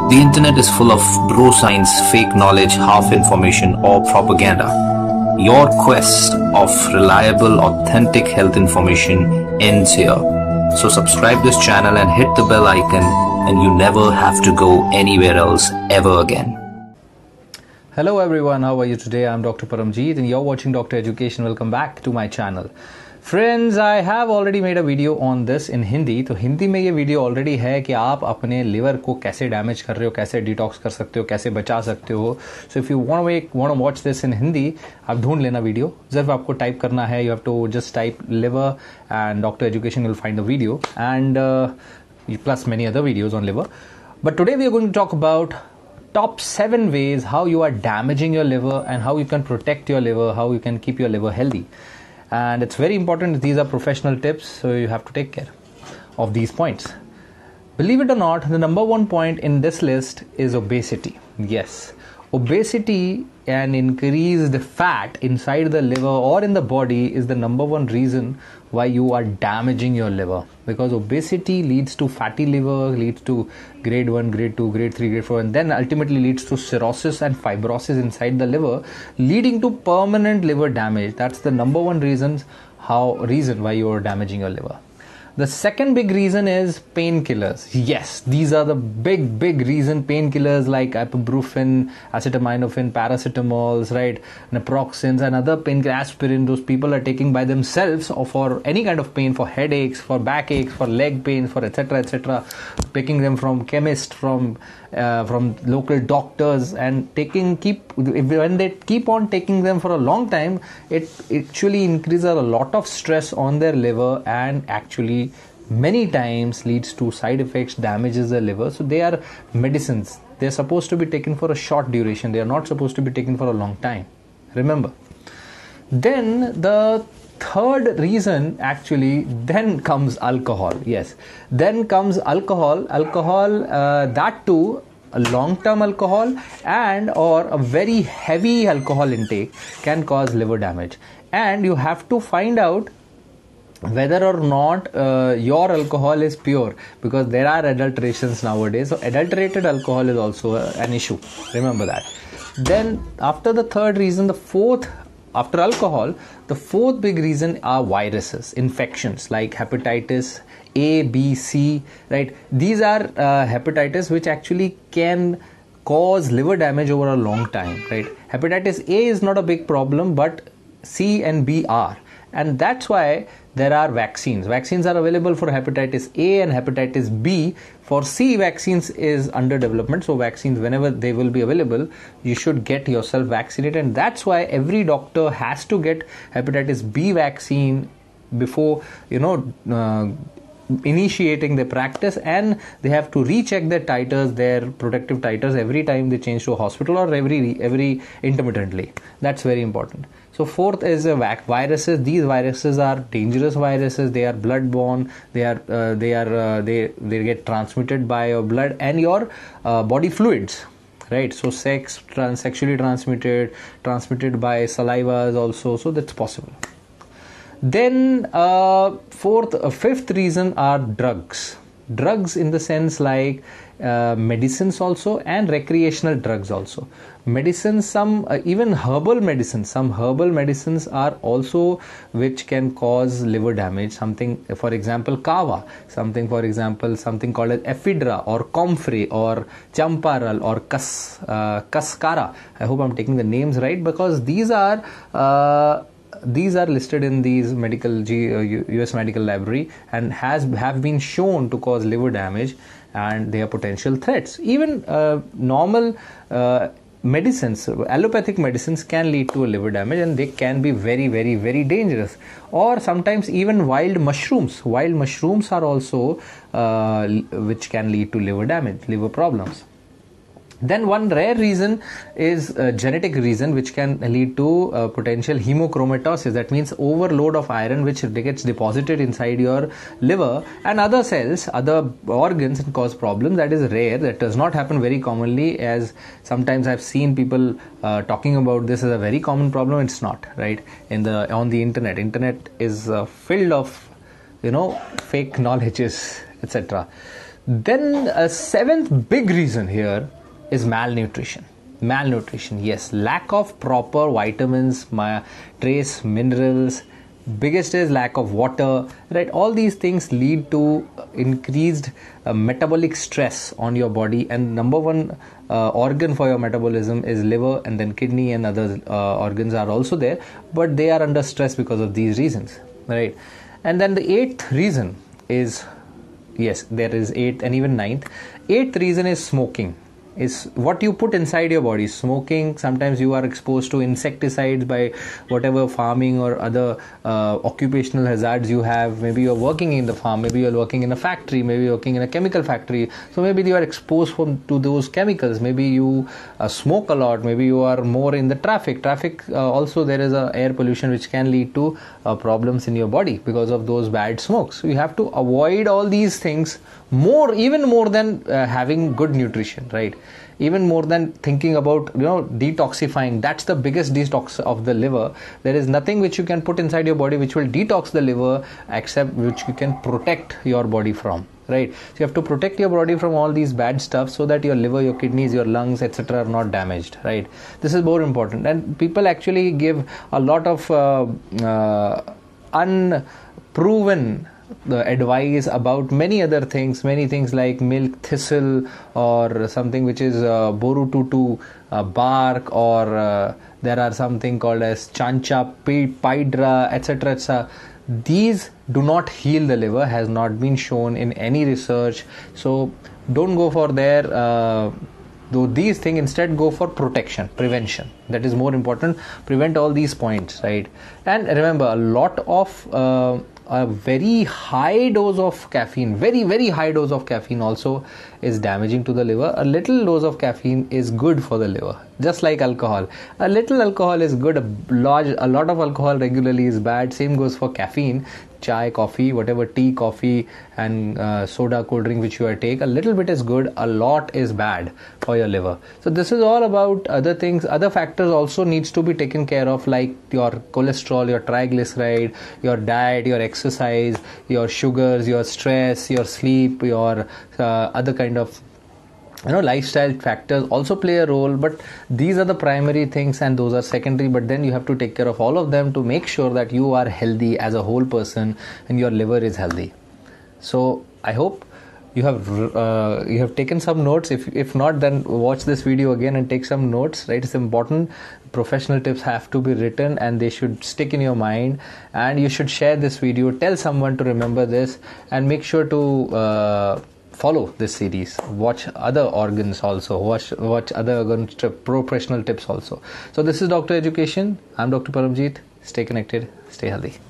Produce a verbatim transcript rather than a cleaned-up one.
The internet is full of bro science, fake knowledge, half information or propaganda. Your quest of reliable, authentic health information ends here. So subscribe this channel and hit the bell icon and you never have to go anywhere else ever again. Hello everyone, how are you today? I'm Doctor Paramjeet and you're watching Doctor Education. Welcome back to my channel. Friends, I have already made a video on this in Hindi. तो हिंदी में ये video already है कि आप अपने liver को कैसे damage कर रहे हो, कैसे डिटॉक्स कर सकते हो, कैसे बचा सकते हो. So if you want make want to watch this in Hindi, आप ढूंढ लेना वीडियो. सिर्फ आपको टाइप करना है, you have to just type liver and doctor education, will find the video and plus many other videos on liver. But today we are going to talk about top seven ways how you are damaging your liver and how you can protect your liver, how you can keep your liver healthy. And it's very important. These are professional tips, so you have to take care of these points. Believe it or not, the number one point in this list is obesity. Yes, obesity and increased fat inside the liver or in the body is the number one reason why you are damaging your liver, because obesity leads to fatty liver, leads to grade one, grade two, grade three, grade four, and then ultimately leads to cirrhosis and fibrosis inside the liver, leading to permanent liver damage. That's the number one reasons how reason why you are damaging your liver. The second big reason is painkillers. Yes, these are the big, big reason. Painkillers like ibuprofen, acetaminophen, paracetamols, right, naproxens and other painkillers, aspirin, those people are taking by themselves or for any kind of pain, for headaches, for backaches, for leg pain, for et cetera, et cetera. Picking them from chemists, from uh, from local doctors, and taking keep when they keep on taking them for a long time, it actually increases a lot of stress on their liver and actually many times leads to side effects, damages the liver. So they are medicines. They are supposed to be taken for a short duration. They are not supposed to be taken for a long time. Remember. Then the third reason actually then comes alcohol. Yes, then comes alcohol. Alcohol, uh, that too, a long-term alcohol and or a very heavy alcohol intake can cause liver damage. And you have to find out whether or not uh, your alcohol is pure, because there are adulterations nowadays. So adulterated alcohol is also uh, an issue. Remember that. Then after the third reason, the fourth, after alcohol, the fourth big reason are viruses, infections like hepatitis A, B, C, right? These are uh, hepatitis which actually can cause liver damage over a long time, right? Hepatitis A is not a big problem, but C and B are. And that's why there are vaccines. Vaccines are available for hepatitis A and hepatitis B. For C, vaccines is under development. So vaccines, whenever they will be available, you should get yourself vaccinated. And that's why every doctor has to get hepatitis B vaccine before, you know, uh, initiating their practice, and they have to recheck their titers, their protective titers every time they change to a hospital or every every intermittently. That's very important. So fourth is a vac viruses. These viruses are dangerous viruses. They are blood-borne. They are uh, they are uh, they they get transmitted by your blood and your uh, body fluids. Right, so sex, trans sexually transmitted, transmitted by saliva is also, so that's possible. Then uh, fourth, uh, fifth reason are drugs. Drugs in the sense like uh, medicines also and recreational drugs also. Medicines, some uh, even herbal medicines, some herbal medicines are also which can cause liver damage. Something, for example, kava, something, for example, something called as ephedra or comfrey or champaral or kas, uh, kaskara. I hope I'm taking the names right, because these are uh, these are listed in these medical G, uh, U S medical library and has have been shown to cause liver damage, and they are potential threats. Even uh, normal uh, medicines, allopathic medicines can lead to a liver damage, and they can be very, very, very dangerous. Or sometimes even wild mushrooms. Wild mushrooms are also uh, which can lead to liver damage, liver problems. Then one rare reason is a genetic reason which can lead to uh, potential hemochromatosis. That means overload of iron which gets deposited inside your liver and other cells, other organs, and cause problems. That is rare. That does not happen very commonly, as sometimes I've seen people uh, talking about this as a very common problem. It's not, right? In the on the internet, internet is uh, filled of, you know, fake knowledges, et cetera. Then a seventh big reason here is malnutrition. Malnutrition, yes, lack of proper vitamins, my trace minerals. Biggest is lack of water, right? All these things lead to increased uh, metabolic stress on your body, and number one uh, organ for your metabolism is liver, and then kidney and other uh, organs are also there, but they are under stress because of these reasons, right? And then the eighth reason is, yes, there is eighth and even ninth. Eighth reason is smoking. Is what you put inside your body. Smoking, sometimes you are exposed to insecticides by whatever farming or other uh, occupational hazards you have. Maybe you're working in the farm, maybe you're working in a factory, maybe you're working in a chemical factory, so maybe you are exposed from, to those chemicals. Maybe you uh, smoke a lot, maybe you are more in the traffic traffic uh, also there is a air pollution which can lead to uh, problems in your body because of those bad smokes. So you have to avoid all these things more, even more than uh, having good nutrition, right? Even more than thinking about, you know, detoxifying. That's the biggest detox of the liver. There is nothing which you can put inside your body which will detox the liver except which you can protect your body from, right? So you have to protect your body from all these bad stuff so that your liver, your kidneys, your lungs, etc. are not damaged, right? This is more important. And people actually give a lot of uh, uh, unproven the advice about many other things, many things like milk thistle or something which is uh, borututu uh, bark, or uh, there are something called as chancha pydra, etc, etc. These do not heal the liver, has not been shown in any research. So don't go for their uh, though these things, instead go for protection, prevention. That is more important. Prevent all these points, right? And remember, a lot of uh, a very high dose of caffeine, very very high dose of caffeine also is damaging to the liver. A little dose of caffeine is good for the liver, just like alcohol. A little alcohol is good, a large a lot of alcohol regularly is bad. Same goes for caffeine. Chai, coffee, whatever, tea, coffee and uh, soda, cold drink which you are take, a little bit is good, a lot is bad for your liver. So this is all about other things. Other factors also needs to be taken care of, like your cholesterol, your triglyceride, your diet, your exercise, your sugars, your stress, your sleep, your uh, other kind of, you know, lifestyle factors also play a role, but these are the primary things and those are secondary. But then you have to take care of all of them to make sure that you are healthy as a whole person and your liver is healthy. So I hope you have uh, you have taken some notes. If if not, then watch this video again and take some notes, right? It's important. Professional tips have to be written and they should stick in your mind, and you should share this video, tell someone to remember this, and make sure to uh, follow this series. Watch other organs also. Watch watch other organ professional tips also. So this is Doctor Education. I'm Doctor Paramjeet. Stay connected. Stay healthy.